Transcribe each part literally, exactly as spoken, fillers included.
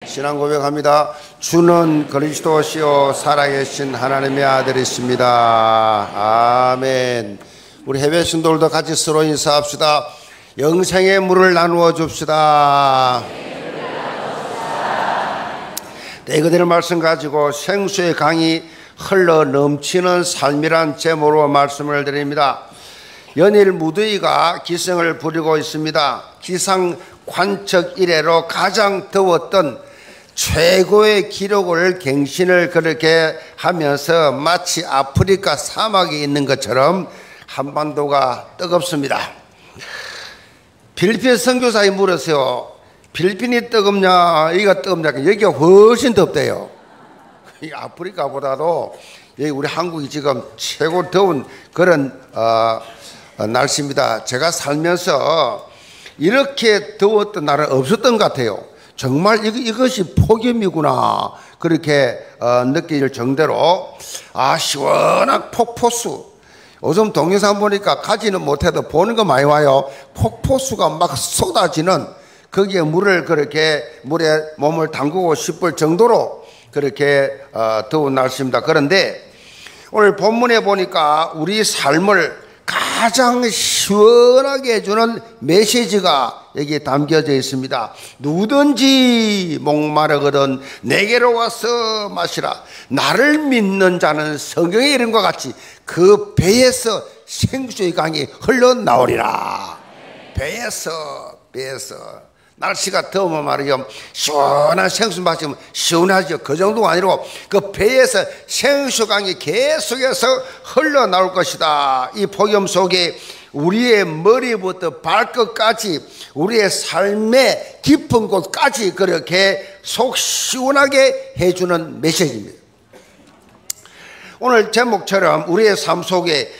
신앙 고백합니다. 주는 그리스도시요 살아계신 하나님의 아들이십니다. 아멘. 우리 해외 신도들도 같이 서로 인사합시다. 영생의 물을 나누어 줍시다. 네, 그대로 말씀 가지고 생수의 강이 흘러 넘치는 삶이란 제목으로 말씀을 드립니다. 연일 무더위가 기승을 부리고 있습니다. 기상 관측 이래로 가장 더웠던 최고의 기록을 갱신을 그렇게 하면서 마치 아프리카 사막에 있는 것처럼 한반도가 뜨겁습니다. 필리핀 선교사에 물었어요. 필리핀이 뜨겁냐 여기가 뜨겁냐. 여기가 훨씬 덥대요. 아프리카보다도 여기 우리 한국이 지금 최고 더운 그런 어, 어, 날씨입니다. 제가 살면서 이렇게 더웠던 날은 없었던 것 같아요. 정말 이거, 이것이 폭염이구나 그렇게 어, 느낄 정도로 아 시원한 폭포수. 요즘 동영상 보니까 가지는 못해도 보는 거 많이 와요. 폭포수가 막 쏟아지는 거기에 물을 그렇게 물에 몸을 담그고 싶을 정도로 그렇게 어, 더운 날씨입니다. 그런데 오늘 본문에 보니까 우리 삶을 가장 시원하게 해주는 메시지가 여기에 담겨져 있습니다. 누구든지 목마르거든 내게로 와서 마시라. 나를 믿는 자는 성경에 이런 것 같이 그 배에서 생수의 강이 흘러나오리라. 배에서 배에서 날씨가 더우면 말이죠, 시원한 생수 마시면 시원하죠. 그 정도가 아니고 그 배에서 생수강이 계속해서 흘러나올 것이다. 이 폭염 속에 우리의 머리부터 발끝까지 우리의 삶의 깊은 곳까지 그렇게 속 시원하게 해주는 메시지입니다. 오늘 제목처럼 우리의 삶 속에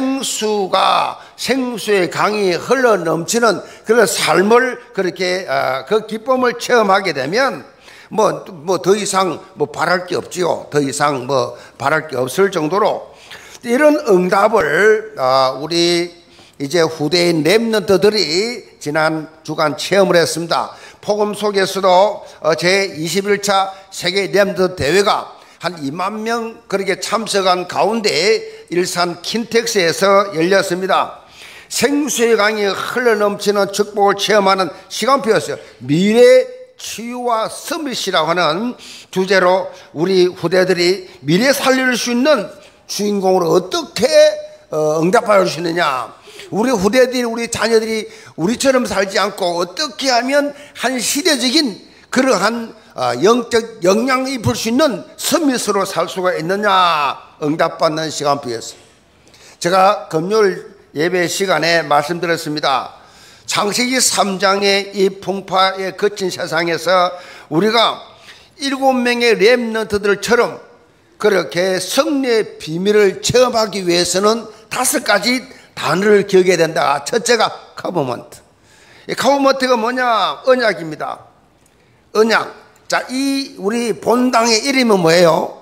생수가 생수의 강이 흘러 넘치는 그런 삶을 그렇게 어, 그 기쁨을 체험하게 되면 뭐 뭐 더 이상 뭐 바랄 게 없지요. 더 이상 뭐 바랄 게 없을 정도로 이런 응답을 어, 우리 이제 후대인 렘넌트들이 지난 주간 체험을 했습니다. 복음 속에서도 어, 제이십일 차 세계 렘넌트 대회가 한 이만 명 그렇게 참석한 가운데 일산 킨텍스에서 열렸습니다. 생수의 강이 흘러넘치는 축복을 체험하는 시간표였어요. 미래 치유와 서밋이라고 하는 주제로 우리 후대들이 미래 살릴 수 있는 주인공으로 어떻게 응답할 수 있느냐, 우리 후대들이 우리 자녀들이 우리처럼 살지 않고 어떻게 하면 한 시대적인 그러한 영적 영향을 입을 수 있는 서밋으로 살 수가 있느냐 응답받는 시간표였어요. 제가 금요일 예배 시간에 말씀드렸습니다. 창세기 삼 장의 이 풍파에 거친 세상에서 우리가 일곱 명의 렘넌트들처럼 그렇게 승리의 비밀을 체험하기 위해서는 다섯 가지 단어를 기억해야 된다. 첫째가 커버먼트. 이 커버먼트가 뭐냐? 언약입니다. 언약. 자, 이 우리 본당의 이름은 뭐예요?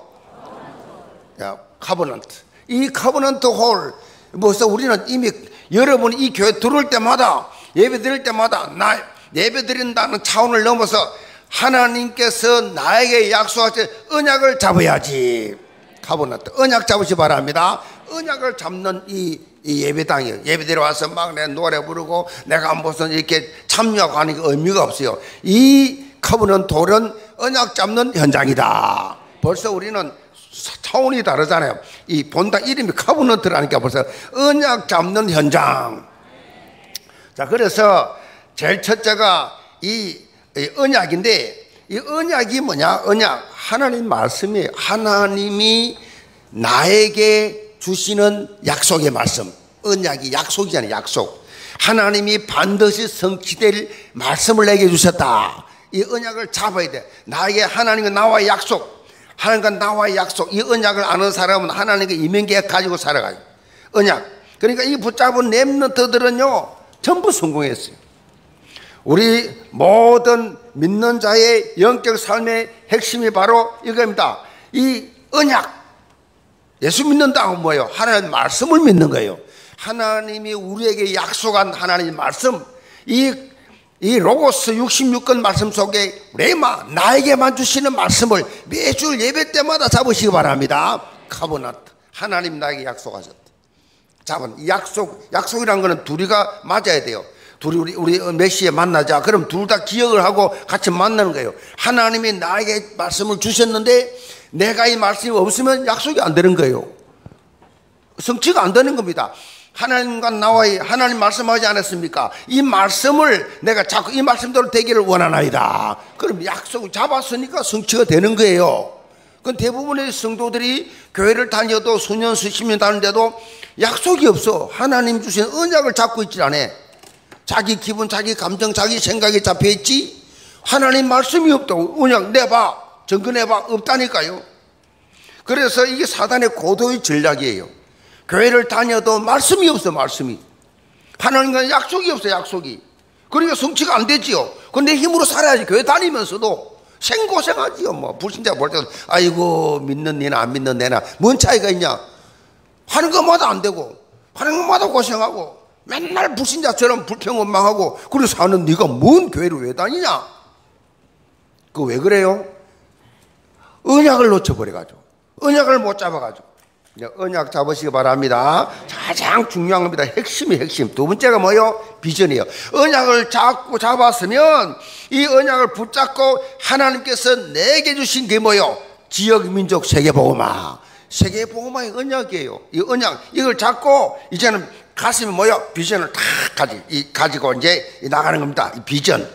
야, 커버넌트. 이 커버넌트 홀. 벌써 우리는 이미 여러분이 이 교회 들어올 때마다 예배 드릴 때마다 나 예배 드린다는 차원을 넘어서 하나님께서 나에게 약속하신 언약을 잡아야지. 커버넌트. 언약 잡으시 바랍니다. 언약을 잡는 이, 이 예배당이에요. 예배 드려 와서 막 내 노래 부르고 내가 무슨 이렇게 참여하고 하는 게 의미가 없어요. 이 커버넌트 홀은 언약 잡는 현장이다. 벌써 우리는 차원이 다르잖아요. 이 본당 이름이 커버넌트라니까 벌써 언약 잡는 현장. 자, 그래서 제일 첫째가 이, 이 언약인데, 이 언약이 뭐냐? 언약, 하나님 말씀이 하나님이 나에게 주시는 약속의 말씀. 언약이 약속이잖아요. 약속. 하나님이 반드시 성취될 말씀을 내게 주셨다. 이 언약을 잡아야 돼. 나에게 하나님과 나와의 약속, 하나님과 나와의 약속. 이 언약을 아는 사람은 하나님과 이면계약 가지고 살아가요. 언약. 그러니까 이 붙잡은 렘넌트들은요 전부 성공했어요. 우리 모든 믿는 자의 영적 삶의 핵심이 바로 이겁니다. 이 언약. 예수 믿는다고 뭐예요? 하나님 말씀을 믿는 거예요. 하나님이 우리에게 약속한 하나님의 말씀. 이 이 로고스 육십육 권 말씀 속에 레마, 나에게만 주시는 말씀을 매주 예배 때마다 잡으시기 바랍니다. 카보나트, 하나님 나에게 약속하셨다. 잡은 약속, 약속이란 거는 둘이가 맞아야 돼요. 둘이 우리, 우리 몇 시에 만나자. 그럼 둘 다 기억을 하고 같이 만나는 거예요. 하나님이 나에게 말씀을 주셨는데 내가 이 말씀이 없으면 약속이 안 되는 거예요. 성취가 안 되는 겁니다. 하나님과 나와 하나님 말씀하지 않았습니까? 이 말씀을 내가 자꾸 이 말씀대로 되기를 원하나이다. 그럼 약속을 잡았으니까 성취가 되는 거예요. 그 대부분의 성도들이 교회를 다녀도 수년 수십 년 다니는데도 약속이 없어. 하나님 주신 언약을 잡고 있지 않아. 자기 기분, 자기 감정, 자기 생각에 잡혀있지. 하나님 말씀이 없다고. 언약 내봐, 점검해봐. 없다니까요. 그래서 이게 사단의 고도의 전략이에요. 교회를 다녀도 말씀이 없어. 말씀이 하나님과 약속이 없어. 약속이. 그러니까 성취가 안 되지요. 근데 힘으로 살아야지. 교회 다니면서도 생고생하지요. 뭐 불신자 볼 때도 아이고 믿는 니나 안 믿는 내나 뭔 차이가 있냐. 하는 것마다 안 되고 하는 것마다 고생하고 맨날 불신자처럼 불평원망하고 그래서 사는 네가 뭔 교회를 왜 다니냐. 그거 왜 그래요? 언약을 놓쳐버려가지고 언약을 못 잡아가지고. 언약 잡으시기 바랍니다. 가장 중요한 겁니다. 핵심이 핵심. 두 번째가 뭐예요? 비전이에요. 언약을 잡고 잡았으면 이 언약을 붙잡고 하나님께서 내게 주신 게 뭐예요? 지역, 민족, 세계보호마. 세계보호마의 언약이에요. 이 언약, 이걸 잡고 이제는 가슴에 뭐예요? 비전을 다 가지, 이, 가지고 이제 나가는 겁니다. 이 비전.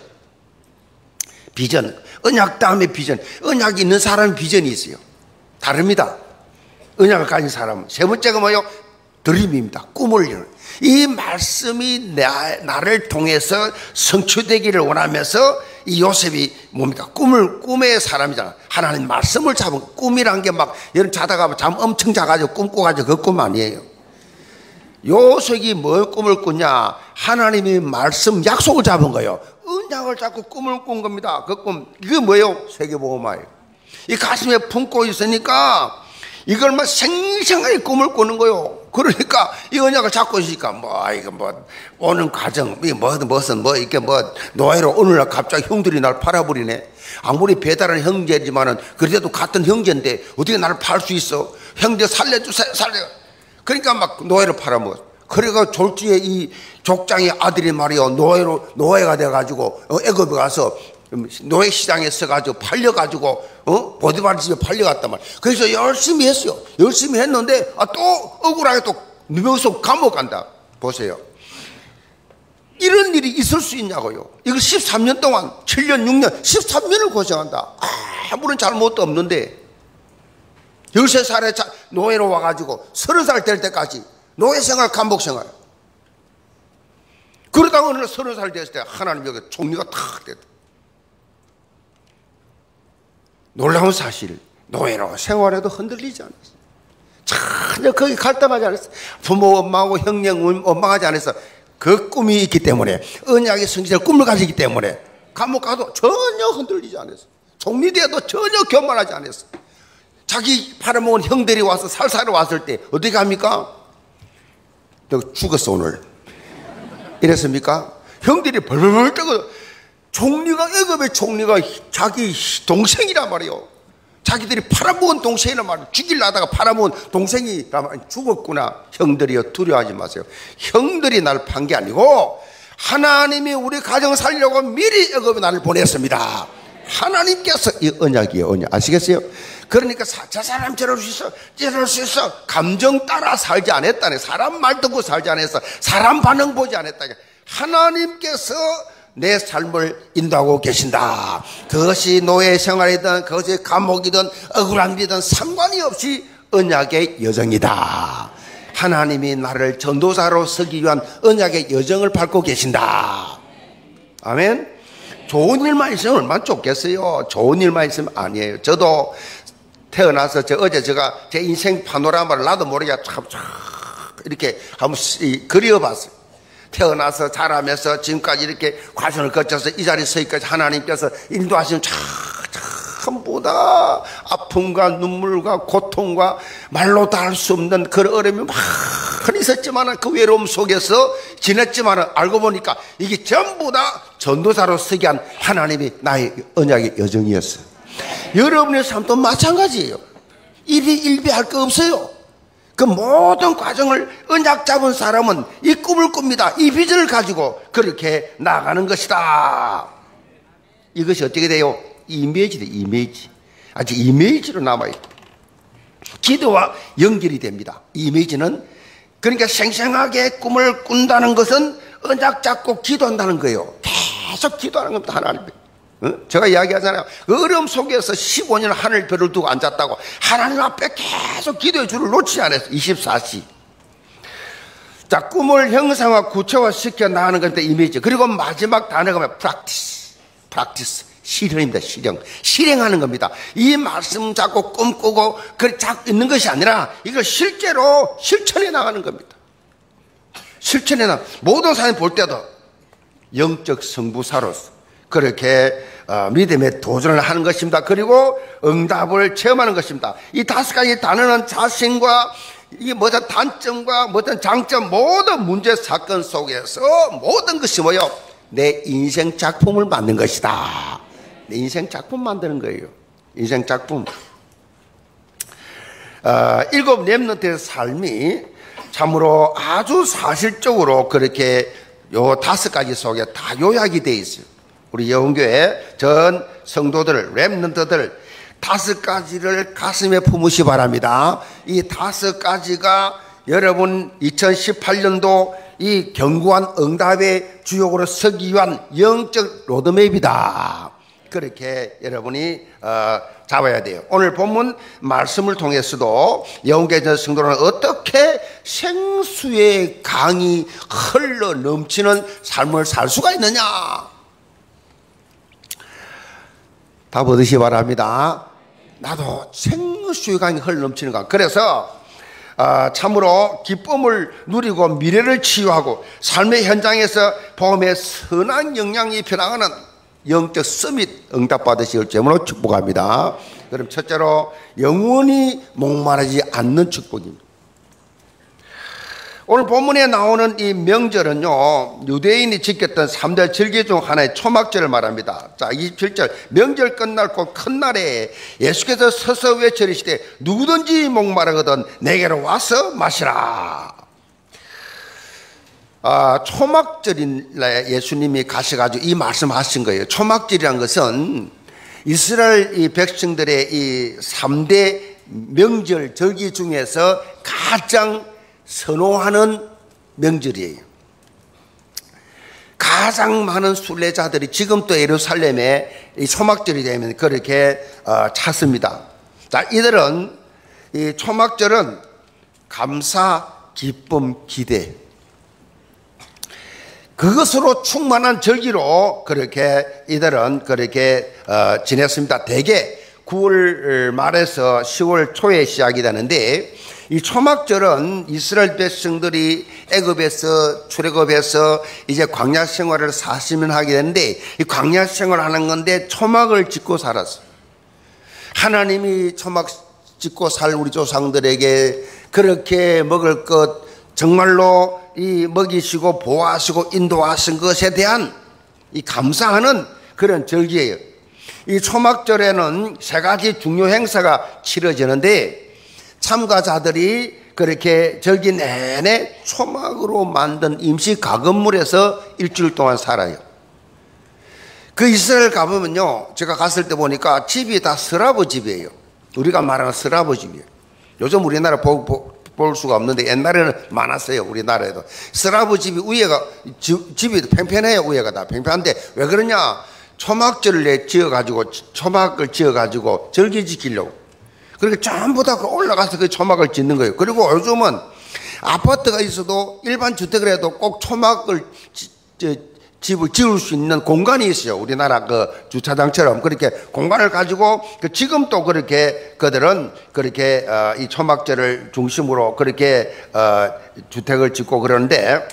비전. 언약 다음에 비전. 언약이 있는 사람의 비전이 있어요. 다릅니다. 언약을 가진 사람은. 세 번째가 뭐예요? 드림입니다. 꿈을 이루는. 이 말씀이 나, 나를 통해서 성취되기를 원하면서 이 요셉이 뭡니까? 꿈을, 꿈의 사람이잖아. 하나님 말씀을 잡은 꿈이란 게 막 여러분 자다가 잠 엄청 자가지고 꿈꿔가지고 그 꿈 아니에요. 요셉이 뭘 꿈을 꾸냐? 하나님의 말씀 약속을 잡은 거예요. 언약을 잡고 꿈을 꾼 겁니다. 그 꿈, 이게 뭐예요? 세계보호마예요. 이 가슴에 품고 있으니까 이걸 막 생생하게 꿈을 꾸는 거요. 그러니까 이 언약을 잡고 있으니까 뭐 이거 뭐 오는 과정 이 뭐든 무슨 뭐 이렇게 뭐 노예로 오늘날 갑자기 형들이 날 팔아버리네. 아무리 배달하는 형제지만은 그래도 같은 형제인데 어떻게 나를 팔 수 있어? 형제 살려주세요, 살려. 그러니까 막 노예로 팔아먹어. 그래가 졸지에 이 족장의 아들이 말이요 노예로 노예가 돼가지고 애굽에 가서 노예 시장에 서가지고 팔려가지고 어 보디발 집에 팔려갔단 말이야. 그래서 열심히 했어요. 열심히 했는데 아, 또 억울하게 또 누명석 감옥 간다. 보세요. 이런 일이 있을 수 있냐고요. 이걸 십삼 년 동안 칠 년 육 년 십삼 년을 고생한다. 아무런 잘못도 없는데 열세 살에 노예로 와가지고 서른 살 될 때까지 노예 생활 감옥 생활. 그러다가 어느 날 서른 살 됐을 때 하나님 여기 총리가 탁 됐다. 놀라운 사실, 노예로 생활해도 흔들리지 않았어. 전혀 거기 갈등하지 않았어. 부모 엄마하고 형님 원망하지 않았어. 그 꿈이 있기 때문에, 언약의 성취될 꿈을 가지기 때문에 감옥 가도 전혀 흔들리지 않았어. 총리 돼도 전혀 교만하지 않았어. 자기 팔아먹은 형들이 와서 살살로 왔을 때 어떻게 합니까? 너 죽었어 오늘 이랬습니까? 형들이 벌벌벌 떠고. 총리가 애굽의 총리가 자기 동생이란 말이에요. 자기들이 팔아먹은 동생이란 말이에요. 죽이려다가 팔아먹은 동생이란 말이에요. 죽었구나. 형들이요 두려워하지 마세요. 형들이 날 판 게 아니고 하나님이 우리 가정 살려고 미리 애굽에 나를 보냈습니다. 하나님께서 이 언약이에요. 언약 아시겠어요? 그러니까 사, 저 사람 저럴 수 있어 저럴 수 있어 감정 따라 살지 않았다네. 사람 말 듣고 살지 않았어. 사람 반응 보지 않았다. 하나님께서 내 삶을 인도하고 계신다. 그것이 노예 생활이든 그것이 감옥이든 억울한 일이든 상관이 없이 언약의 여정이다. 하나님이 나를 전도사로 서기 위한 언약의 여정을 밟고 계신다. 아멘. 좋은 일만 있으면 얼마나 좋겠어요. 좋은 일만 있으면 아니에요. 저도 태어나서 저 어제 제가 제 인생 파노라마를 나도 모르게 참 이렇게 한번 그려봤어요. 태어나서 자라면서 지금까지 이렇게 과정을 거쳐서 이 자리에 서기까지 하나님께서 인도하시는 참보다 아픔과 눈물과 고통과 말로 다 할 수 없는 그런 어려움이 많이 있었지만 그 외로움 속에서 지냈지만 알고 보니까 이게 전부 다 전도사로 서게 한 하나님이 나의 언약의 여정이었어요. 여러분의 삶도 마찬가지예요. 입이 일비할 거 없어요. 그 모든 과정을 언약 잡은 사람은 이 꿈을 꿉니다. 이 비전을 가지고 그렇게 나가는 것이다. 이것이 어떻게 돼요? 이미지다, 이미지. 아직 이미지로 남아있고 기도와 연결이 됩니다. 이미지는 그러니까 생생하게 꿈을 꾼다는 것은 언약 잡고 기도한다는 거예요. 계속 기도하는 겁니다. 하나님. 어? 제가 이야기하잖아요. 그 어려움 속에서 십오 년 하늘 별을 두고 앉았다고. 하나님 앞에 계속 기도의 줄을 놓지 않았어요. 이십사 시. 자, 꿈을 형상화, 구체화시켜 나가는 건데 이미지. 그리고 마지막 단어가 뭐야? practice. practice. 실행입니다. 실행. 실행하는 겁니다. 이 말씀 잡고 꿈꾸고 그 잡고 있는 것이 아니라 이걸 실제로 실천해 나가는 겁니다. 실천해 나 모든 사람이 볼 때도 영적 성부사로서 그렇게 어, 믿음에 도전을 하는 것입니다. 그리고 응답을 체험하는 것입니다. 이 다섯 가지 단어는 자신과 이 모든 단점과 모든 장점, 모든 문제 사건 속에서 모든 것이 뭐요? 내 인생 작품을 만든 것이다. 내 인생 작품 만드는 거예요. 인생 작품. 어, 일곱 렘넌트의 삶이 참으로 아주 사실적으로 그렇게 요 다섯 가지 속에 다 요약이 되어 있어요. 우리 여운교회 전 성도들, 렘넌트들 다섯 가지를 가슴에 품으시 바랍니다. 이 다섯 가지가 여러분 이천십팔 년도 이 견고한 응답의 주역으로 서기 위한 영적 로드맵이다. 그렇게 여러분이 어, 잡아야 돼요. 오늘 본문 말씀을 통해서도 여운교회 전 성도는 어떻게 생수의 강이 흘러 넘치는 삶을 살 수가 있느냐. 답 얻으시 바랍니다. 나도 생수의 강이 흘러 넘치는 강. 그래서 어, 참으로 기쁨을 누리고 미래를 치유하고 삶의 현장에서 복음의 선한 영향이 변화하는 영적 서밋 응답받으실 점으로 축복합니다. 그럼 첫째로 영원히 목마르지 않는 축복입니다. 오늘 본문에 나오는 이 명절은요, 유대인이 지켰던 삼 대 절기 중 하나의 초막절을 말합니다. 자, 이십칠 절. 명절 끝날 곧 큰 날에 예수께서 서서 외치시되 누구든지 목마르거든 내게로 와서 마시라. 아, 초막절인데 예수님이 가셔가지고 이 말씀하신 거예요. 초막절이란 것은 이스라엘 이 백성들의 이 삼 대 명절 절기 중에서 가장 선호하는 명절이에요. 가장 많은 순례자들이 지금 또 예루살렘에 이 초막절이 되면 그렇게 어, 찾습니다. 자, 이들은 이 초막절은 감사, 기쁨, 기대 그것으로 충만한 절기로 그렇게 이들은 그렇게 어, 지냈습니다. 대개 구월 말에서 시월 초에 시작이 되는데 이 초막절은 이스라엘 백성들이 애굽에서 출애굽해서 이제 광야 생활을 사십 년 하게 되는데 이 광야 생활을 하는 건데 초막을 짓고 살았어요. 하나님이 초막 짓고 살 우리 조상들에게 그렇게 먹을 것 정말로 이 먹이시고 보호하시고 인도하신 것에 대한 이 감사하는 그런 절기예요. 이 초막절에는 세 가지 중요 행사가 치러지는데 참가자들이 그렇게 절기 내내 초막으로 만든 임시 가건물에서 일주일 동안 살아요. 그 이스라엘 가보면요, 제가 갔을 때 보니까 집이 다 스라브 집이에요. 우리가 말하는 스라브 집이에요. 요즘 우리나라 보, 보, 볼 수가 없는데 옛날에는 많았어요. 우리나라에도 스라브 집이 위에가 집, 집이 팽팽해요. 위에가 다 팽팽한데 왜 그러냐? 초막절을 지어가지고 초막을 지어가지고 절기 지키려고. 그렇게 전부 다 올라가서 그 초막을 짓는 거예요. 그리고 요즘은 아파트가 있어도 일반 주택을 해도 꼭 초막을 지, 지, 집을 지을 수 있는 공간이 있어요. 우리나라 그 주차장처럼 그렇게 공간을 가지고 그 지금 또 그렇게 그들은 그렇게 어, 이 초막절을 중심으로 그렇게 어, 주택을 짓고 그러는데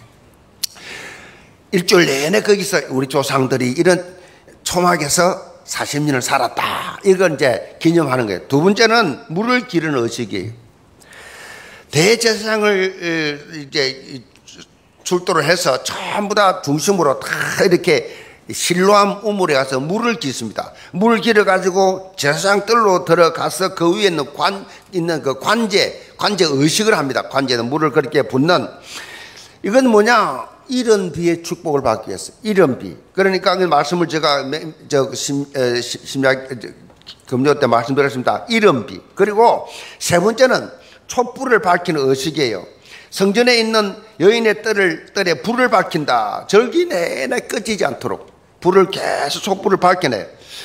일주일 내내 거기서 우리 조상들이 이런 초막에서 사십 년을 살았다. 이건 이제 기념하는 거예요. 두 번째는 물을 기르는 의식이에요. 대제사장을 이제 출도를 해서 전부 다 중심으로 다 이렇게 실로암 우물에 가서 물을 깃습니다. 물을 길어 가지고 제사장 뜰로 들어가서 그 위에 있는 관 있는 그 관제 관제 의식을 합니다. 관제는 물을 그렇게 붓는. 이건 뭐냐? 이른 비의 축복을 받기 위해서. 이른 비. 그러니까 그 말씀을 제가 저 심, 에, 심약 금요 때 말씀드렸습니다. 이른 비. 그리고 세 번째는 촛불을 밝히는 의식이에요. 성전에 있는 여인의 뜰을, 뜰에 불을 밝힌다. 절기 내내 꺼지지 않도록 불을 계속 촛불을 밝혀내요.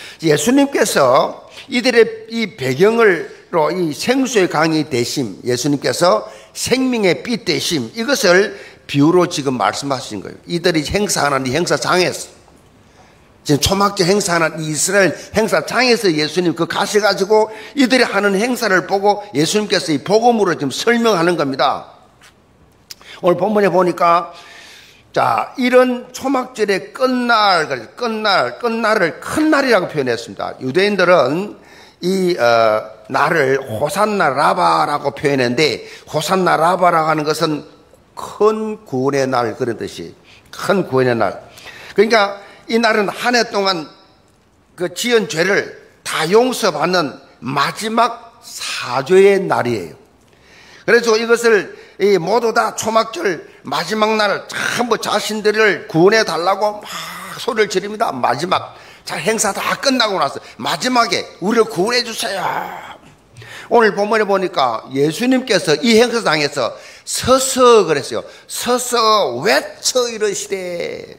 예수님께서 이들의 이 배경을로 이 생수의 강이 되심, 예수님께서 생명의 빛 되심, 이것을 비유로 지금 말씀하신 거예요. 이들이 행사하는 이 행사장에서, 지금 초막제 행사하는 이스라엘 행사장에서 예수님 그 가셔가지고 이들이 하는 행사를 보고 예수님께서 이 복음으로 지금 설명하는 겁니다. 오늘 본문에 보니까 자, 이런 초막절의 끝날, 끝날, 끝날을 큰 날이라고 표현했습니다. 유대인들은 이 어, 날을 호산나 라바라고 표현했는데, 호산나 라바라고 하는 것은 큰 구원의 날, 그런 뜻이, 큰 구원의 날. 그러니까 이 날은 한 해 동안 그 지은 죄를 다 용서받는 마지막 사죄의 날이에요. 그래서 이것을 이 모두 다 초막절 마지막 날 전부 자신들을 구원해 달라고 막 소리를 지릅니다. 마지막 자 행사 다 끝나고 나서 마지막에 우리를 구원해 주세요. 오늘 본문에 보니까 예수님께서 이 행사장에서 서서 그랬어요. 서서 외쳐 이르시되,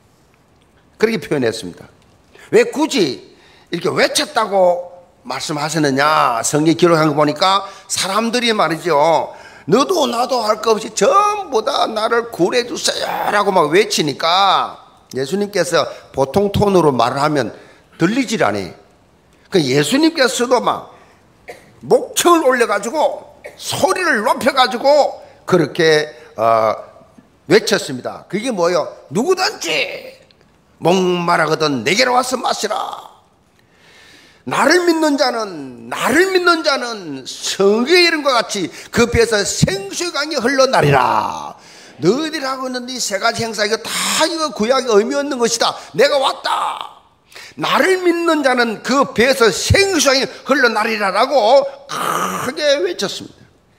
그렇게 표현했습니다. 왜 굳이 이렇게 외쳤다고 말씀하셨느냐? 성경 기록한 거 보니까 사람들이 말이죠, 너도 나도 할 것 없이 전부 다 나를 구원해 주세요 라고 막 외치니까 예수님께서 보통 톤으로 말을 하면 들리질 않아요. 그 예수님께서도 막 목청을 올려가지고 소리를 높여가지고 그렇게 어, 외쳤습니다. 그게 뭐예요? 누구든지 목마르거든 내게로 와서 마시라. 나를 믿는 자는, 나를 믿는 자는 성경의 이름과 같이 그 배에서 생수의 강이 흘러나리라. 너희들이 하고 있는 이 세 가지 행사, 이거 다 이거 구약에 의미 없는 것이다. 내가 왔다. 나를 믿는 자는 그 배에서 생수의 강이 흘러나리라라고 크게 외쳤습니다.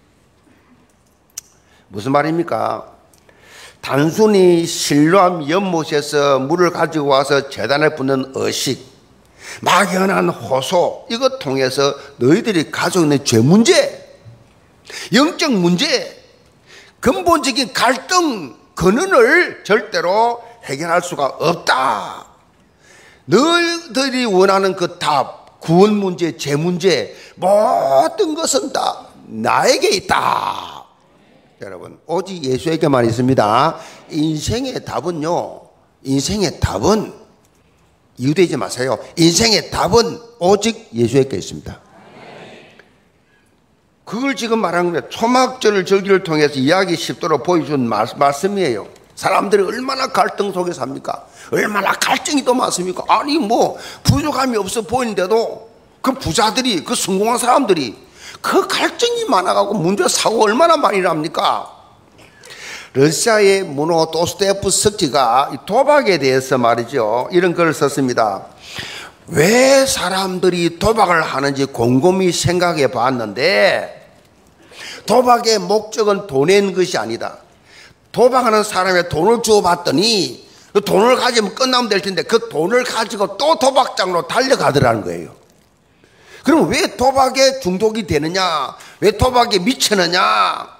무슨 말입니까? 단순히 실로암 연못에서 물을 가지고 와서 제단에 붓는 의식, 막연한 호소, 이것 통해서 너희들이 가지고 있는 죄 문제, 영적 문제, 근본적인 갈등, 근원을 절대로 해결할 수가 없다. 너희들이 원하는 그 답, 구원 문제, 죄 문제, 모든 것은 다 나에게 있다. 여러분, 오직 예수에게만 있습니다. 인생의 답은요, 인생의 답은 이유되지 마세요. 인생의 답은 오직 예수에게 있습니다. 그걸 지금 말하는 거예요. 초막절 절기를 통해서 이야기 쉽도록 보여준 말씀이에요. 사람들이 얼마나 갈등 속에 삽니까? 얼마나 갈증이 또 많습니까? 아니 뭐 부족함이 없어 보이는데도 그 부자들이, 그 성공한 사람들이 그 갈증이 많아가고 문제 사고 얼마나 많이 납니까? 러시아의 문호 도스토옙스키가 도박에 대해서 말이죠, 이런 글을 썼습니다. 왜 사람들이 도박을 하는지 곰곰이 생각해 봤는데, 도박의 목적은 돈 내는 것이 아니다. 도박하는 사람의 돈을 주어봤더니 그 돈을 가지면 끝나면 될 텐데 그 돈을 가지고 또 도박장으로 달려가더라는 거예요. 그럼 왜 도박에 중독이 되느냐? 왜 도박에 미치느냐?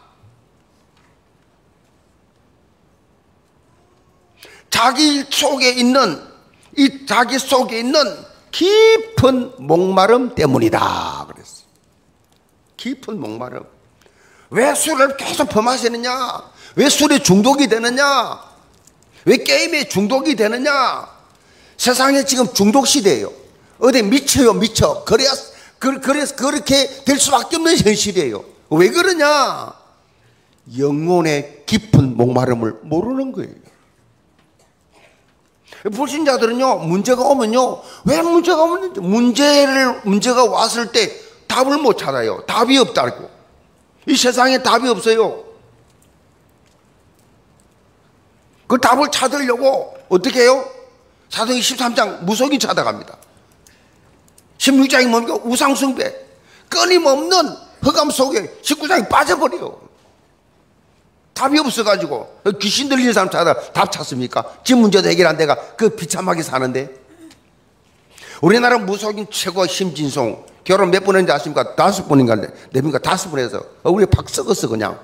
자기 속에 있는, 이 자기 속에 있는 깊은 목마름 때문이다 그랬어. 깊은 목마름. 왜 술을 계속 범하시느냐? 왜 술에 중독이 되느냐? 왜 게임에 중독이 되느냐? 세상에 지금 중독 시대예요. 어디 미쳐요, 미쳐. 그래야, 그래서 그렇게 될 수밖에 없는 현실이에요. 왜 그러냐? 영혼의 깊은 목마름을 모르는 거예요. 불신자들은요, 문제가 오면요, 왜 문제가 오는지, 문제를, 문제가 왔을 때 답을 못 찾아요. 답이 없다고. 이 세상에 답이 없어요. 그 답을 찾으려고 어떻게 해요? 사도행전 십삼 장 무속인 찾아갑니다. 십육 장이 뭡니까? 우상숭배. 끊임없는 흑암 속에 십구 장이 빠져버려요. 답이 없어가지고 귀신 들리는 사람 찾아 답 찾습니까? 집 문제도 해결 안 돼가 그 비참하게 사는데. 우리나라 무속인 최고 심진송 결혼 몇 번 했는지 아십니까? 다섯 번인가 네 번인가 다섯 번 해서 얼굴이 팍 썩었어 그냥.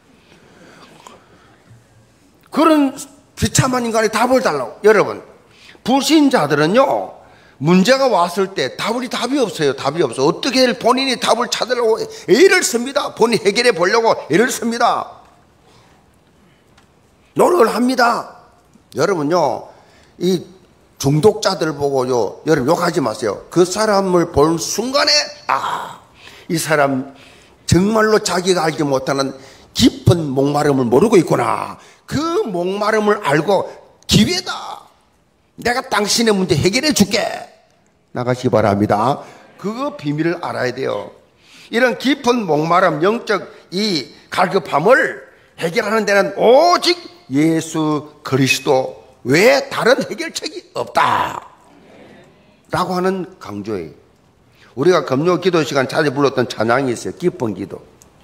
그런 비참한 인간이 답을 달라고. 여러분, 불신자들은요 문제가 왔을 때 답이 답이 없어요. 답이 없어. 어떻게 본인이 답을 찾으려고 애를 씁니다. 본인이 해결해 보려고 애를 씁니다. 노력을 합니다. 여러분요, 이 중독자들 보고요, 여러분 욕하지 마세요. 그 사람을 본 순간에 아, 이 사람 정말로 자기가 알지 못하는 깊은 목마름을 모르고 있구나. 그 목마름을 알고 기회다. 내가 당신의 문제 해결해 줄게. 나가시기 바랍니다. 그 비밀을 알아야 돼요. 이런 깊은 목마름, 영적 이 갈급함을 해결하는 데는 오직 예수 그리스도 외에 다른 해결책이 없다 라고 하는 강조예요. 우리가 금요 기도 시간 자주 불렀던 찬양이 있어요. 기쁜 기도.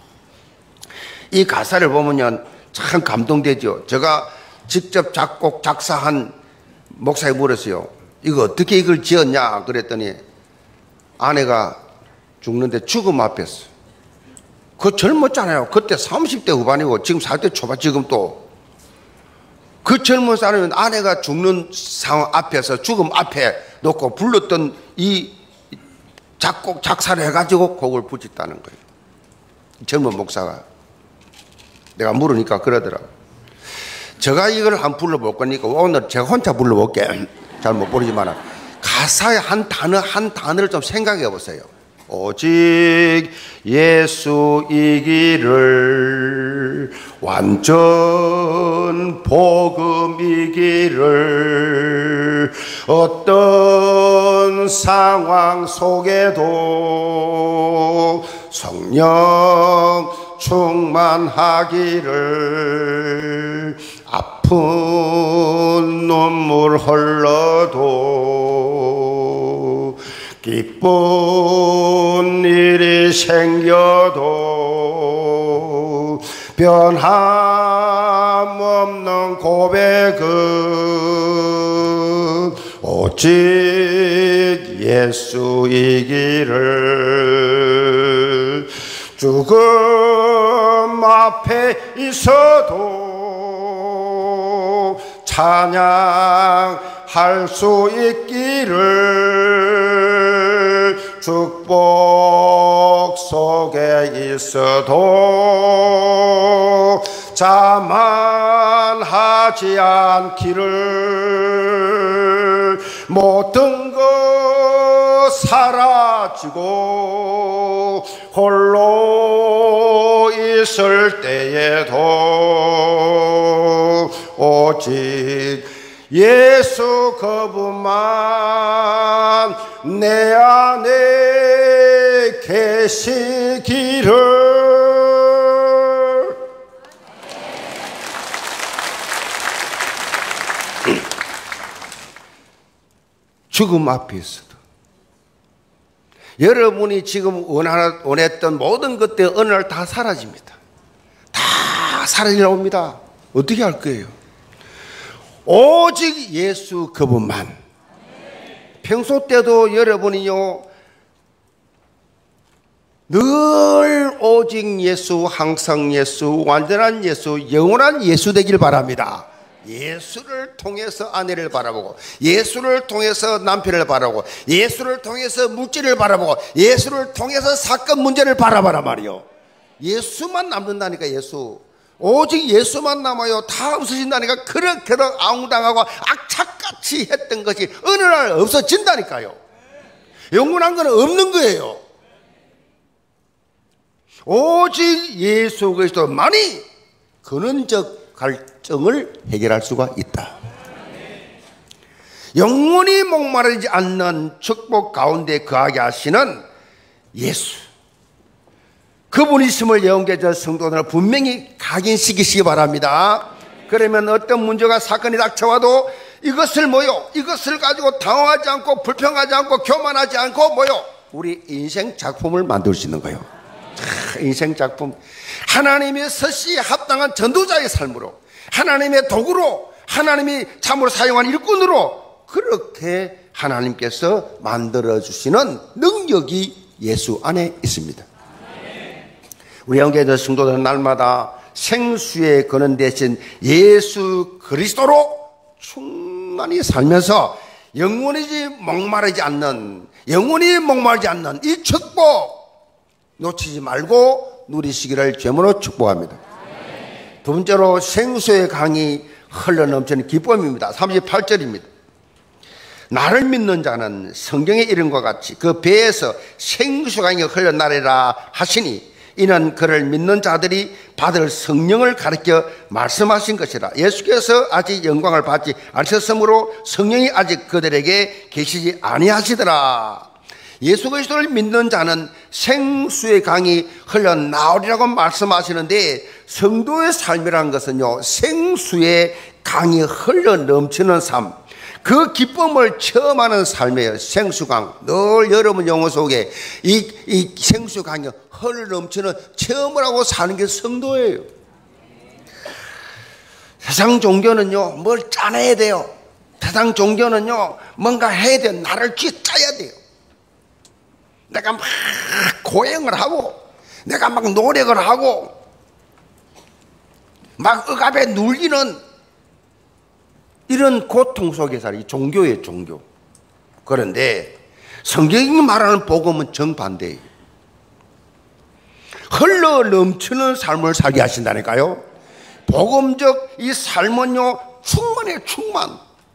이 가사를 보면 참 감동되죠. 제가 직접 작곡 작사한 목사에 물었어요. 이거 어떻게 이걸 지었냐 그랬더니 아내가 죽는데 죽음 앞에서. 그 젊었잖아요. 그때 삼십 대 후반이고 지금 사십 대 초반. 지금 또 그 젊은 사람은 아내가 죽는 상황 앞에서 죽음 앞에 놓고 불렀던 이 작곡 작사를 해가지고 곡을 붙였다는 거예요. 젊은 목사가. 내가 물으니까 그러더라고. 제가 이걸 한 불러볼 거니까 오늘 제가 혼자 불러볼게. 잘 못 부르지만 가사의 한 단어 한 단어를 좀 생각해 보세요. 오직 예수이기를 완전 복음이기를 어떤 상황 속에도 성령 충만하기를 아픈 눈물 흘러도 기쁜 일이 생겨도 변함없는 고백은 오직 예수이기를 죽음 앞에 있어도 찬양할 수 있기를 축복 속에 있어도 자만하지 않기를 모든 것 사라지고 홀로 있을 때에도 오직 예수 그분만 내 안에 계시기를. 죽음 앞에 있어도 여러분이 지금 원했던 모든 것들 어느 날 다 사라집니다. 다 사라져옵니다. 어떻게 할 거예요? 오직 예수 그분만. 평소 때도 여러분이요 늘 오직 예수, 항상 예수, 완전한 예수, 영원한 예수 되길 바랍니다. 예수를 통해서 아내를 바라보고, 예수를 통해서 남편을 바라보고, 예수를 통해서 물질을 바라보고, 예수를 통해서 사건 문제를 바라봐라 말이요. 예수만 남는다니까. 예수, 오직 예수만 남아요. 다 없어진다니까. 그렇게도 아웅당하고 악착같이 했던 것이 어느 날 없어진다니까요. 영원한 건 없는 거예요. 오직 예수 그리스도만이 근원적 갈증을 해결할 수가 있다. 영원히 목마르지 않는 축복 가운데 거하게 하시는 예수, 그분이심을 영계적 성도들은 분명히 각인시키시기 바랍니다. 그러면 어떤 문제가 사건이 닥쳐와도 이것을 뭐요? 이것을 가지고 당황하지 않고 불평하지 않고 교만하지 않고 뭐요? 우리 인생 작품을 만들 수 있는 거예요. 자, 인생 작품. 하나님의 서시에 합당한 전도자의 삶으로, 하나님의 도구로, 하나님이 참으로 사용한 일꾼으로 그렇게 하나님께서 만들어주시는 능력이 예수 안에 있습니다. 우리 영계의 성도들은 날마다 생수의 근원 대신 예수 그리스도로 충만히 살면서 영원히 목마르지 않는, 영원히 목마르지 않는 이 축복 놓치지 말고 누리시기를 죄물로 축복합니다. 두 번째로 생수의 강이 흘러넘치는 기쁨입니다. 삼십팔 절입니다. 나를 믿는 자는 성경의 이름과 같이 그 배에서 생수강이 흘러나리라 하시니 이는 그를 믿는 자들이 받을 성령을 가르쳐 말씀하신 것이라. 예수께서 아직 영광을 받지 않으셨으므로 성령이 아직 그들에게 계시지 아니하시더라. 예수 그리스도를 믿는 자는 생수의 강이 흘러나오리라고 말씀하시는데, 성도의 삶이라는 것은요, 생수의 강이 흘러넘치는 삶, 그 기쁨을 체험하는 삶이에요. 생수강. 늘 여러분 영혼 속에 이, 이 생수강이 흘러넘치는 체험을 하고 사는 게 성도예요. 세상 종교는요, 뭘 짜내야 돼요. 세상 종교는요, 뭔가 해야 돼요. 나를 쥐짜야 돼요. 내가 막 고행을 하고, 내가 막 노력을 하고, 막 억압에 눌리는 이런 고통 속에 살이 종교예요, 종교. 그런데 성경이 말하는 복음은 정반대예요. 흘러 넘치는 삶을 살게 하신다니까요. 복음적 이 삶은요, 충만해, 충만.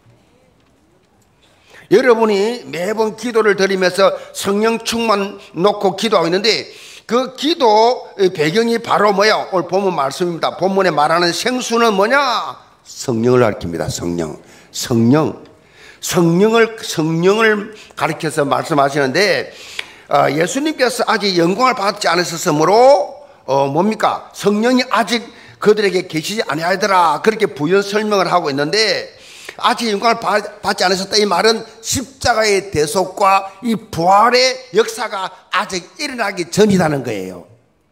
여러분이 매번 기도를 드리면서 성령 충만 놓고 기도하고 있는데, 그 기도 배경이 바로 뭐야? 오늘 본문 말씀입니다. 본문에 말하는 생수는 뭐냐? 성령을 가리킵니다. 성령. 성령. 성령을, 성령을 가리켜서 말씀하시는데, 어, 예수님께서 아직 영광을 받지 않으셨으므로, 어, 뭡니까? 성령이 아직 그들에게 계시지 아니하더라. 그렇게 부연 설명을 하고 있는데, 아직 영광을 받지 않으셨다. 이 말은 십자가의 대속과 이 부활의 역사가 아직 일어나기 전이라는 거예요.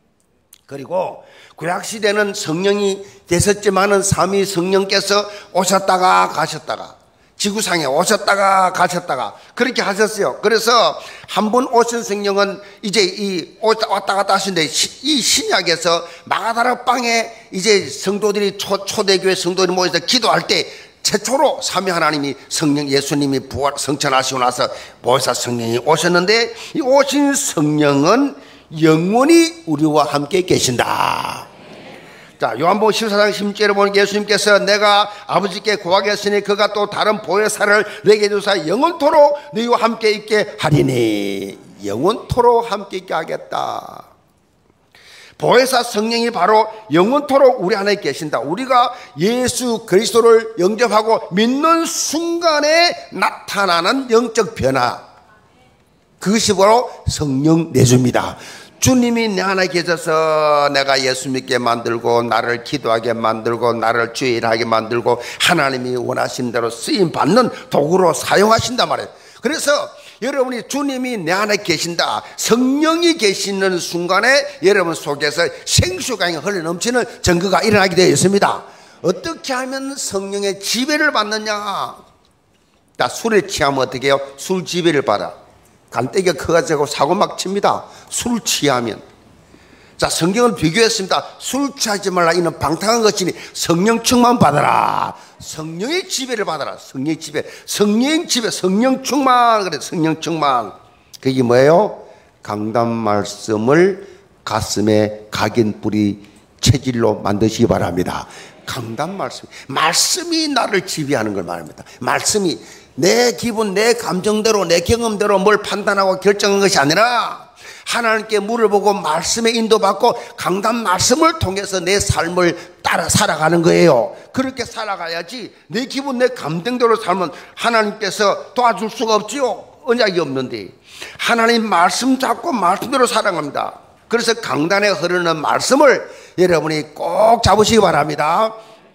그리고 구약시대는 성령이 되셨지만은 삼위 성령께서 오셨다가 가셨다가, 지구상에 오셨다가 가셨다가 그렇게 하셨어요. 그래서 한 번 오신 성령은 이제 이 왔다 갔다 하시는데, 이 신약에서 마가다라 방에 이제 성도들이 초, 초대교회 성도들이 모여서 기도할 때 최초로 삼위 하나님이 성령 예수님이 부활 성천하시고 나서 보혜사 성령이 오셨는데, 이 오신 성령은 영원히 우리와 함께 계신다. 자, 요한복음 십사 장 십육 절에 보면 예수님께서 내가 아버지께 구하겠으니 그가 또 다른 보혜사를 내게 주사 영원토록 너희와 함께 있게 하리니. 영원토록 함께 있게 하겠다. 보혜사 성령이 바로 영원토록 우리 안에 계신다. 우리가 예수 그리스도를 영접하고 믿는 순간에 나타나는 영적 변화, 그것이 바로 성령 내주입니다. 주님이 내 안에 계셔서 내가 예수 믿게 만들고, 나를 기도하게 만들고, 나를 주일하게 만들고, 하나님이 원하신 대로 쓰임 받는 도구로 사용하신단 말이에요. 그래서 여러분이 주님이 내 안에 계신다, 성령이 계시는 순간에 여러분 속에서 생수강이 흘러넘치는 증거가 일어나게 되어 있습니다. 어떻게 하면 성령의 지배를 받느냐? 나 술에 취하면 어떻게 해요? 술 지배를 받아. 간때기가 커가지고 사고 막 칩니다. 술 취하면. 자, 성경은 비교했습니다. 술 취하지 말라. 이는 방탕한 것이니 성령 충만 받아라. 성령의 지배를 받아라. 성령의 지배. 성령 지배. 성령 충만. 그래, 성령 충만. 그게 뭐예요? 강단 말씀을 가슴에 각인 뿌리 체질로 만드시기 바랍니다. 강단 말씀. 말씀이 나를 지배하는 걸 말합니다. 말씀이 내 기분, 내 감정대로, 내 경험대로 뭘 판단하고 결정한 것이 아니라 하나님께 물어보고 말씀에 인도받고 강단 말씀을 통해서 내 삶을 따라 살아가는 거예요. 그렇게 살아가야지 내 기분, 내 감정대로 살면 하나님께서 도와줄 수가 없지요. 언약이 없는데. 하나님 말씀 잡고 말씀대로 살아갑니다. 그래서 강단에 흐르는 말씀을 여러분이 꼭 잡으시기 바랍니다.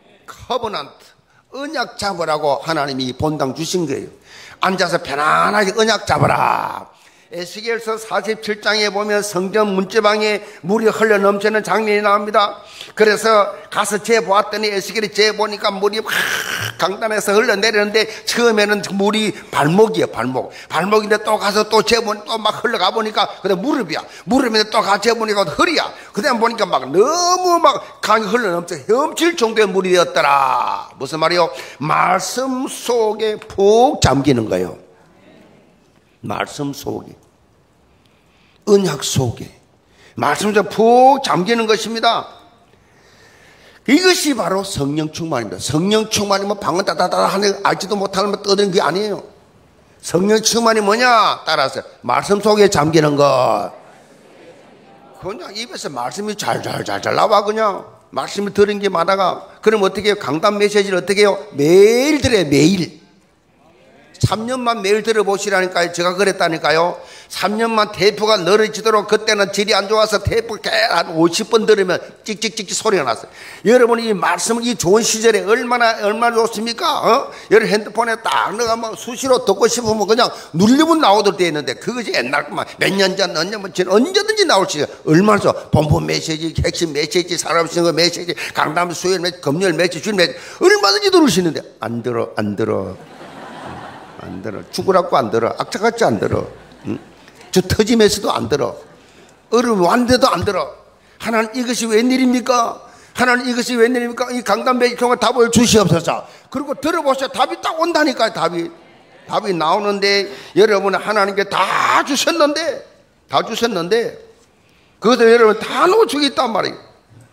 커버넌트, 언약 잡으라고 하나님이 본당 주신 거예요. 앉아서 편안하게 언약 잡아라. 에스겔서 사십칠 장에 보면 성전 문제방에 물이 흘러 넘치는 장면이 나옵니다. 그래서 가서 재보았더니 에스겔이 재보니까 물이 막 강단에서 흘러내리는데 처음에는 물이 발목이에요. 발목 발목인데 또 가서 또 재보니 또 막 흘러가 보니까 그때 무릎이야. 무릎인데 또 가서 재보니까 허리야. 그다음 보니까 막 너무 막 강이 흘러 넘쳐 헤엄칠 정도의 물이 되었더라. 무슨 말이요? 말씀 속에 푹 잠기는 거예요. 말씀 속에, 언약 속에, 말씀 속에 푹 잠기는 것입니다. 이것이 바로 성령 충만입니다. 성령 충만이면 방언 따다다다 하는 알지도 못하는 거 떠드는 게 아니에요. 성령 충만이 뭐냐? 따라서 말씀 속에 잠기는 것. 그냥 입에서 말씀이 잘잘잘잘 나와. 그냥 말씀을 들은 게 많아가. 그럼 어떻게 해요? 강단 메시지를 어떻게 해요? 매일 들어요. 매일. 삼 년만 매일 들어보시라니까요. 제가 그랬다니까요. 삼 년만 테이프가 늘어지도록, 그때는 질이 안 좋아서 테이프 한 오십 번 들으면 찍찍찍찍 소리가 났어요. 여러분이 이 말씀을 이 좋은 시절에 얼마나 얼마나 좋습니까? 어? 여러분 핸드폰에 딱 넣어가면 수시로 듣고 싶으면 그냥 누르면 나오도록 되어 있는데, 그것이 옛날 것만 몇 년 전, 몇 년 전 언제든지 나올 수 있어요. 얼마나 좋아. 본부 메시지, 핵심 메시지, 사람 쓰는 메시지, 강남 수요일 메시지, 금요일 메시지, 주일 메시지 얼마든지 들을 수 있는데 안 들어, 안 들어. 안 들어. 죽으라고 안 들어. 악착같이 안 들어. 응? 저 터짐에서도 안 들어. 얼음 완데도 안 들어. 하나님 이것이 웬일입니까? 하나님 이것이 웬일입니까? 이 강단배기 통해 답을 주시옵소서. 그리고 들어보세요. 답이 딱 온다니까요. 답이 답이 나오는데, 여러분 하나님께 다 주셨는데 다 주셨는데 그것도 여러분 다 놓치겠단 말이에요.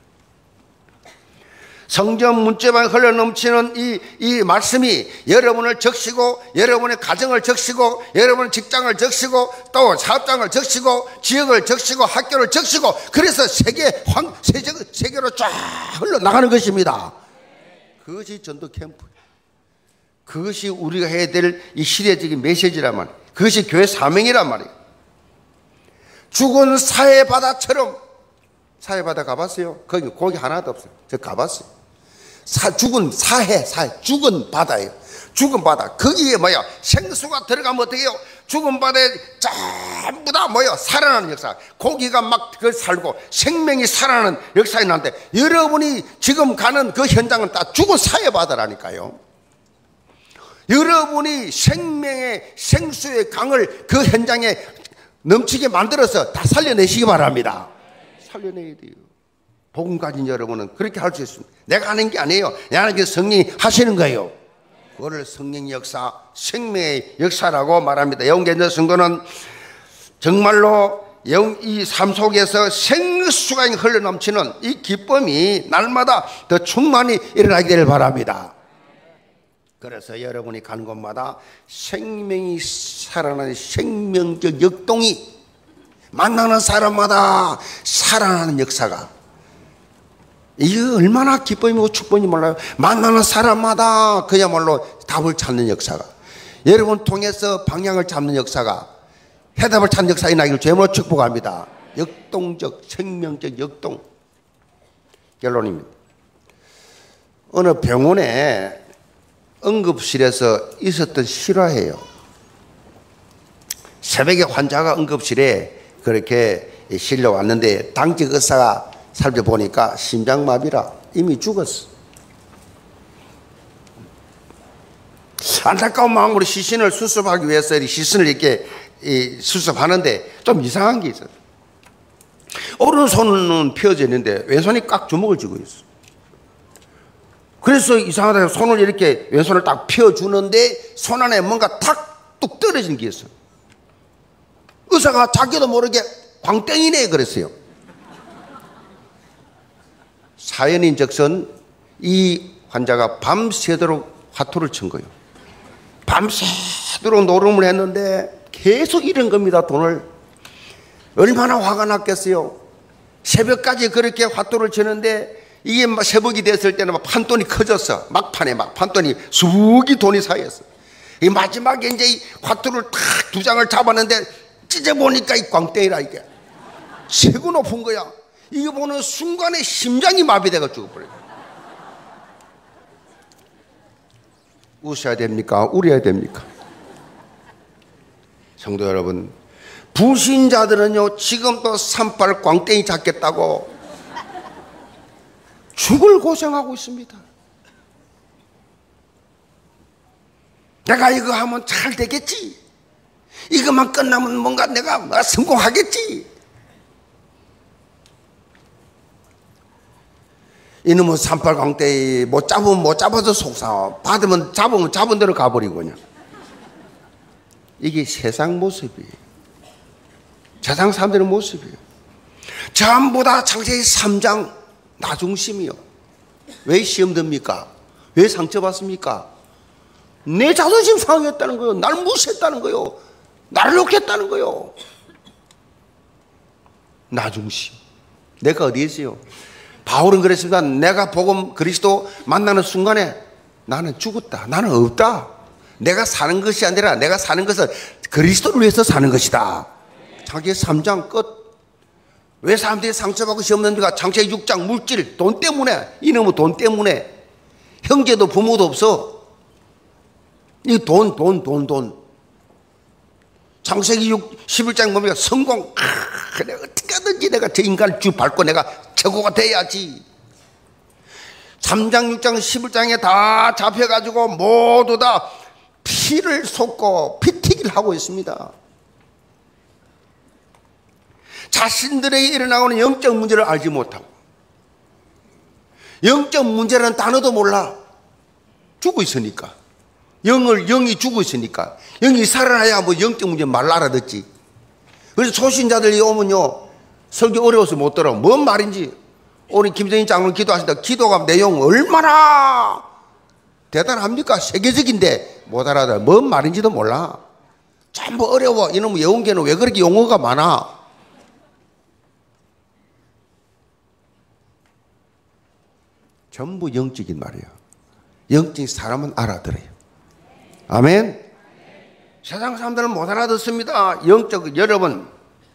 성전 문제방에 흘러 넘치는 이, 이 말씀이 여러분을 적시고, 여러분의 가정을 적시고, 여러분의 직장을 적시고, 또 사업장을 적시고, 지역을 적시고, 학교를 적시고, 그래서 세계, 황, 세계, 세계로 쫙 흘러나가는 것입니다. 그것이 전도 캠프. 그것이 우리가 해야 될 이 시대적인 메시지란 말이에요. 그것이 교회 사명이란 말이에요. 죽은 사해바다처럼, 사해바다 가봤어요? 거기 고기 하나도 없어요. 저 가봤어요. 사, 죽은 사해, 사해, 죽은 바다예요. 죽은 바다. 거기에 뭐야? 생수가 들어가면 어떻게 해요? 죽은 바다에 전부 다 뭐야? 살아나는 역사. 고기가 막 그 살고 생명이 살아나는 역사가 나는데, 여러분이 지금 가는 그 현장은 다 죽은 사해 바다라니까요. 여러분이 생명의 생수의 강을 그 현장에 넘치게 만들어서 다 살려내시기 바랍니다. 살려내야 돼요. 복음 가진 여러분은 그렇게 할 수 있습니다. 내가 하는 게 아니에요. 하나님께 성령이 하시는 거예요. 그거를 성령 역사, 생명의 역사라고 말합니다. 영계적 성도는 정말로 영, 이 삶 속에서 생수가 흘러 넘치는 이 기쁨이 날마다 더 충만히 일어나게 되길 바랍니다. 그래서 여러분이 가는 곳마다 생명이 살아나는 생명적 역동이, 만나는 사람마다 살아나는 역사가, 이게 얼마나 기쁨이고 축복인지 몰라요. 만나는 사람마다 그야말로 답을 찾는 역사가, 여러분 통해서 방향을 잡는 역사가, 해답을 찾는 역사가 나기를 주님으로 축복합니다. 역동적, 생명적 역동. 결론입니다. 어느 병원에 응급실에서 있었던 실화예요. 새벽에 환자가 응급실에 그렇게 실려왔는데 당직 의사가 살펴보니까 심장마비라 이미 죽었어. 안타까운 마음으로 시신을 수습하기 위해서 시신을 이렇게 수습하는데 좀 이상한 게 있어요. 오른손은 펴져 있는데 왼손이 꽉 주먹을 쥐고 있어. 그래서 이상하다, 손을 이렇게 왼손을 딱 펴주는데 손 안에 뭔가 탁 뚝 떨어진 게 있어. 의사가 자기도 모르게 광땡이네 그랬어요. 사연인즉슨 이 환자가 밤새도록 화투를 친 거예요. 밤새도록 노름을 했는데 계속 잃은 겁니다. 돈을. 얼마나 화가 났겠어요. 새벽까지 그렇게 화투를 치는데 이게 막 새벽이 됐을 때는 막 판돈이 커졌어. 막판에 막 판돈이 수억이 돈이 쌓였어. 이 마지막에 이제 이 화투를 탁 두 장을 잡았는데 찢어보니까 이 광땡이라 이게 최고 높은 거야. 이거 보는 순간에 심장이 마비돼가 죽어버려요. 웃어야 됩니까? 울어야 됩니까? 성도 여러분, 불신자들은요 지금도 산발 광땡이 잡겠다고 죽을 고생하고 있습니다. 내가 이거 하면 잘 되겠지, 이것만 끝나면 뭔가 내가 성공하겠지. 이놈은 산발 광땡이 못 잡으면 못 잡아서 속상하고 받으면 잡으면 잡은 대로 가버리고 그냥. 이게 세상 모습이에요. 세상 사람들의 모습이에요. 전부 다 창세기 삼 장 나중심이요. 왜 시험 듭니까? 왜 상처받습니까? 내 자존심 상했다는 거요. 날 무시했다는 거요. 나를 욕했다는 거요. 나중심. 내가 어디에 있어요? 바울은 그랬습니다. 내가 복음 그리스도 만나는 순간에 나는 죽었다, 나는 없다. 내가 사는 것이 아니라 내가 사는 것은 그리스도를 위해서 사는 것이다. 창세기 삼 장 끝. 왜 사람들이 상처받고 시험 듭니까? 창세기 육 장 물질, 돈 때문에. 이놈의 돈 때문에. 형제도 부모도 없어. 이 돈, 돈, 돈, 돈. 창세기 육, 십일 장 보면 성공. 아, 내가 어떻게 하든지 내가 저 인간을 쭉 밟고 내가 최고가 돼야지. 삼 장, 육 장, 십일 장에 다 잡혀가지고 모두 다 피를 쏟고 피튀기를 하고 있습니다. 자신들에게 일어나오는 영적 문제를 알지 못하고, 영적 문제라는 단어도 몰라. 죽어 있으니까. 영을, 영이 죽어 있으니까. 영이 살아나야 뭐 영적 문제 말 알아듣지. 그래서 초신자들이 오면요, 설교 어려워서 못 들어. 뭔 말인지. 우리 김정인 장로님 기도하신다. 기도가 내용 얼마나 대단합니까? 세계적인데 못 알아들어. 뭔 말인지도 몰라. 전부 어려워. 이놈의 영계는 왜 그렇게 용어가 많아? 전부 영적인 말이에요. 영적인 사람은 알아들어요. 아멘. 세상 사람들은 못 알아듣습니다. 영적, 여러분,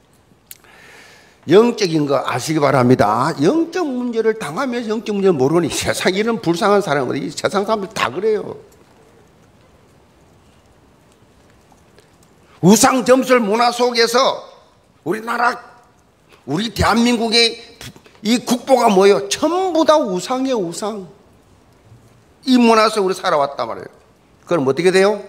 영적인 거 아시기 바랍니다. 영적 문제를 당하면서 영적 문제를 모르니 세상 이런 불쌍한 사람은 이 세상 사람들 다 그래요. 우상 점술 문화 속에서 우리나라, 우리 대한민국의 이 국보가 뭐예요? 전부 다 우상이에요, 우상. 이 문화 속에 우리 살아왔단 말이에요. 그럼 어떻게 돼요?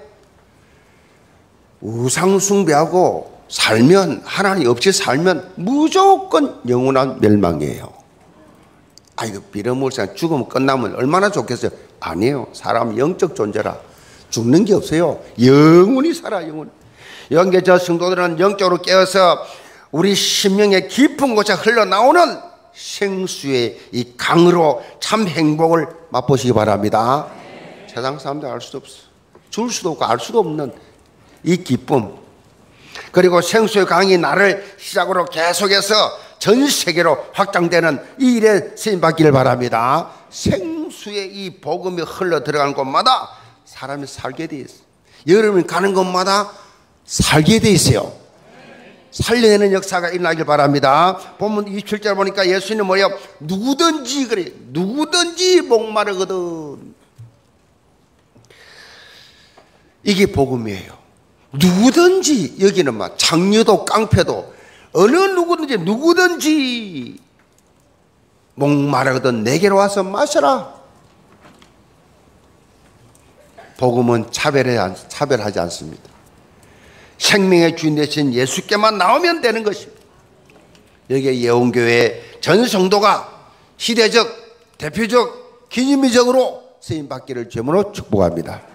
우상 숭배하고 살면, 하나님 없이 살면 무조건 영원한 멸망이에요. 아, 이거 비려물상 죽으면 끝나면 얼마나 좋겠어요? 아니에요. 사람은 영적 존재라. 죽는 게 없어요. 영원히 살아, 영원히. 영계 저 성도들은 영적으로 깨어서 우리 심령의 깊은 곳에 흘러나오는 생수의 이 강으로 참 행복을 맛보시기 바랍니다. 네. 세상 사람들 알 수도 없어. 줄 수도 없고 알 수도 없는 이 기쁨. 그리고 생수의 강이 나를 시작으로 계속해서 전 세계로 확장되는 이 일에 쓰임받기를 바랍니다. 생수의 이 복음이 흘러 들어가는 곳마다 사람이 살게 돼 있어요. 여러분이 가는 곳마다 살게 돼 있어요. 살려내는 역사가 일어나길 바랍니다. 본문 이십칠 절 보니까 예수님 뭐예요? 누구든지 그래. 누구든지 목마르거든. 이게 복음이에요. 누구든지, 여기는 막 장녀도 깡패도 어느 누구든지 누구든지 목마르거든 내게로 와서 마셔라. 복음은 차별해, 차별하지 않습니다. 생명의 주인 되신 예수께만 나오면 되는 것입니다. 여기에 예원교회 전 성도가 시대적, 대표적, 기념비적으로 쓰임받기를 주님으로 축복합니다.